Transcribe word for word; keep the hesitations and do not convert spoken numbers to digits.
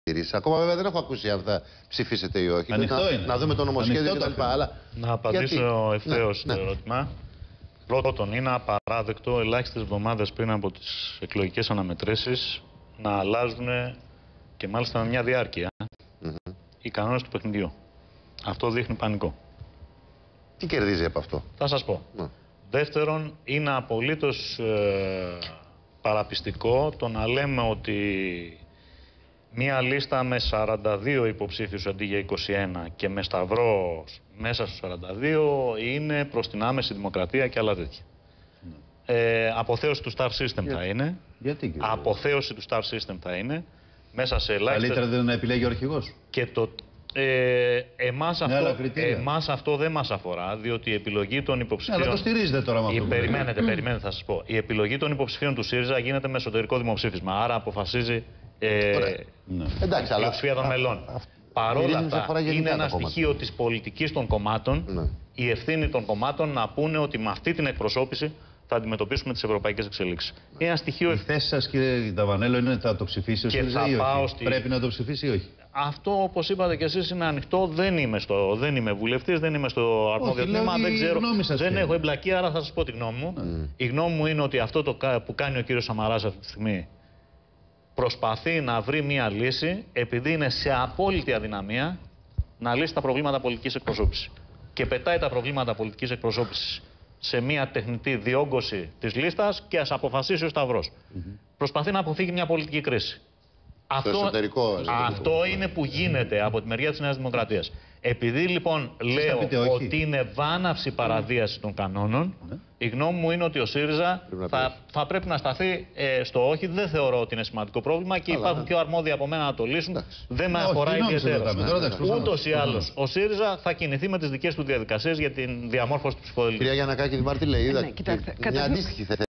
αντιρρήσεις. Ακόμα βέβαια δεν έχω ακούσει αν θα ψηφίσετε ή όχι. Ανοιχτό να, είναι. να δούμε το νομοσχέδιο κτλ. Αλλά... Να απαντήσω ευθέως ναι, στο ναι. ερώτημα. Πρώτον, είναι απαράδεκτο ελάχιστες εβδομάδες πριν από τις εκλογικές αναμετρήσεις να αλλάζουν και μάλιστα με μια διάρκεια Mm-hmm. οι κανόνες του παιχνιδιού. Αυτό δείχνει πανικό. Τι κερδίζει από αυτό? Θα σας πω. Ναι. Δεύτερον, είναι απολύτως ε, παραπιστικό το να λέμε ότι μία λίστα με σαράντα δύο υποψήφιους αντί για είκοσι ένα και με σταυρό μέσα στους σαράντα δύο είναι προς την άμεση δημοκρατία και άλλα τέτοια. Ναι. Ε, αποθέωση του Star System Για... θα είναι. Γιατί, κύριε? Αποθέωση του Star System θα είναι. Μέσα σε ελάχιστες... Καλύτερα δεν να επιλέγει ο αρχηγός. Και το... Ε, εμάς, ναι, αυτό, εμάς αυτό δεν μας αφορά, διότι η επιλογή των υποψηφίων... Ναι, αλλά το στηρίζετε τώρα με αυτό. Η, περιμένετε, περιμένετε, θα σας πω. Η επιλογή των υποψηφίων του ΣΥΡΙΖΑ γίνεται με εσωτερικό δημοψήφισμα. Άρα αποφασίζει ε, ναι. η Εντάξει, πλειοψηφία των μελών. Παρόλα αυτά, είναι ένα στοιχείο της πολιτικής των κομμάτων, ναι. η ευθύνη των κομμάτων να πούνε ότι με αυτή την εκπροσώπηση θα αντιμετωπίσουμε τις ευρωπαϊκές εξελίξεις. Είναι ένα στοιχείο... Η θέση σας, κύριε Ταβανέλο, είναι θα το ψηφίσει ο ΣΥΡΙΖΑ ή όχι? Στη... Πρέπει να το ψηφίσει ή όχι? Αυτό, όπως είπατε και εσείς, είναι ανοιχτό. Δεν είμαι, στο... δεν είμαι βουλευτής, δεν είμαι στο αρμόδιο τμήμα, δεν ξέρω. Δεν έχω εμπλακεί, άρα θα σας πω τη γνώμη μου. Mm. Η γνώμη μου είναι ότι αυτό το που κάνει ο κύριος Σαμαράς αυτή τη στιγμή προσπαθεί να βρει μία λύση, επειδή είναι σε απόλυτη αδυναμία να λύσει τα προβλήματα πολιτικής εκπροσώπησης. Και πετάει τα προβλήματα πολιτικής εκπροσώπησης σε μια τεχνητή διόγκωση της λίστας και ας αποφασίσει ο Σταυρός. Mm-hmm. Προσπαθεί να αποφύγει μια πολιτική κρίση. Αυτό, εσωτερικό, εσωτερικό. αυτό είναι που γίνεται από τη μεριά της Νέας Δημοκρατίας. Επειδή λοιπόν λέω ότι είναι βάναυση παραβίαση των κανόνων, mm-hmm. η γνώμη μου είναι ότι ο ΣΥΡΙΖΑ θα, θα πρέπει να σταθεί ε, στο όχι. Δεν θεωρώ ότι είναι σημαντικό πρόβλημα και υπάρχουν ναι. πιο αρμόδιοι από μένα να το λύσουν. Ναι. Δεν με αφορά ιδιαίτερα. Ούτως ή άλλως ο ΣΥΡΙΖΑ θα κινηθεί με τις δικές του διαδικασίες για την διαμόρφωση του ψηφοδελτίου. Κυρία Γιαννακάκη, Δημάρτη λέει, είδα μια αντίστοιχη θέση.